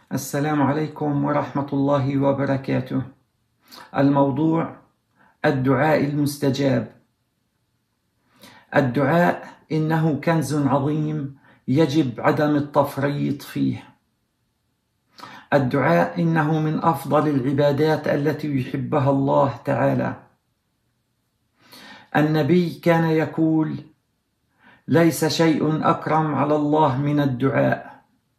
السلام عليكم ورحمة الله وبركاته. الموضوع: الدعاء المستجاب. الدعاء إنه كنز عظيم يجب عدم التفريط فيه. الدعاء إنه من أفضل العبادات التي يحبها الله تعالى. النبي كان يقول: ليس شيء أكرم على الله من الدعاء.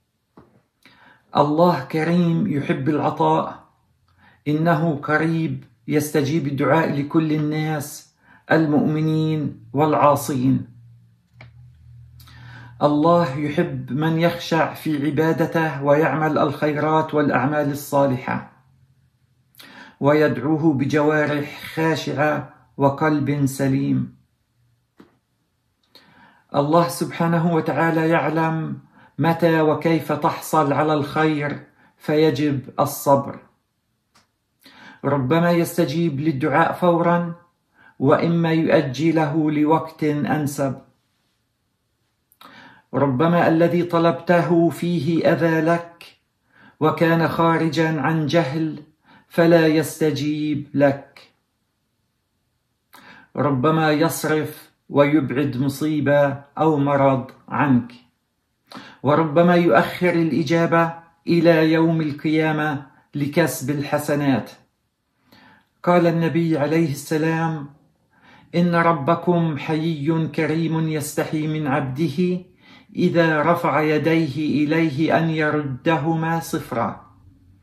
الله كريم يحب العطاء، إنه قريب يستجيب الدعاء لكل الناس المؤمنين والعاصين. الله يحب من يخشع في عبادته ويعمل الخيرات والأعمال الصالحة، ويدعوه بجوارح خاشعة وقلب سليم. الله سبحانه وتعالى يعلم متى وكيف تحصل على الخير، فيجب الصبر. ربما يستجيب للدعاء فورا، وإما يؤجله لوقت أنسب. ربما الذي طلبته فيه أذى لك وكان خارجا عن جهل، فلا يستجيب لك. ربما يصرف ويبعد مصيبة أو مرض عنك، وربما يؤخر الإجابة إلى يوم القيامة لكسب الحسنات. قال النبي عليه السلام: إن ربكم حيي كريم يستحي من عبده إذا رفع يديه إليه أن يردهما صفرا.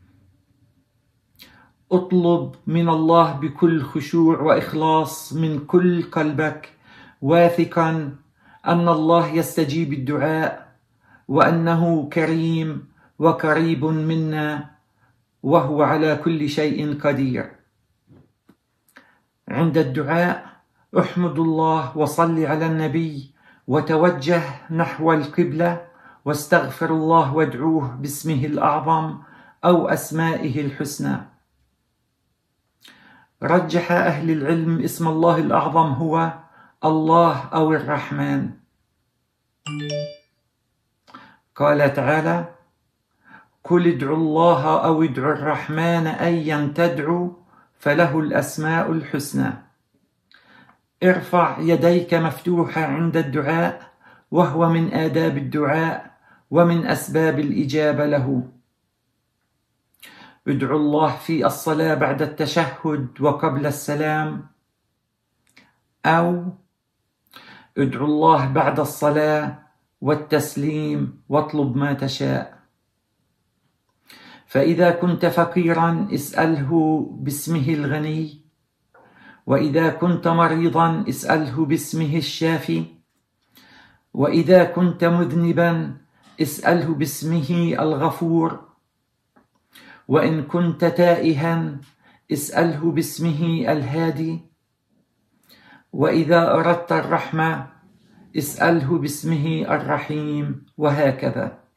اطلب من الله بكل خشوع وإخلاص من كل قلبك، واثقا أن الله يستجيب الدعاء، وأنه كريم وقريب منا، وهو على كل شيء قدير. عند الدعاء احمد الله وصل على النبي، وتوجه نحو القبلة، واستغفر الله وادعوه باسمه الأعظم أو أسمائه الحسنى. رجح أهل العلم اسم الله الأعظم هو الله أو الرحمن. قال تعالى: قل ادعوا الله أو ادعوا الرحمن أيا تدعوا فله الأسماء الحسنى. ارفع يديك مفتوحة عند الدعاء، وهو من آداب الدعاء ومن أسباب الإجابة له. ادعوا الله في الصلاة بعد التشهد وقبل السلام، أو ادعوا الله بعد الصلاة والتسليم واطلب ما تشاء. فإذا كنت فقيرا اسأله باسمه الغني، وإذا كنت مريضا اسأله باسمه الشافي، وإذا كنت مذنبا اسأله باسمه الغفور، وإن كنت تائها اسأله باسمه الهادي، وإذا أردت الرحمة اسأله باسمه الرحيم، وهكذا.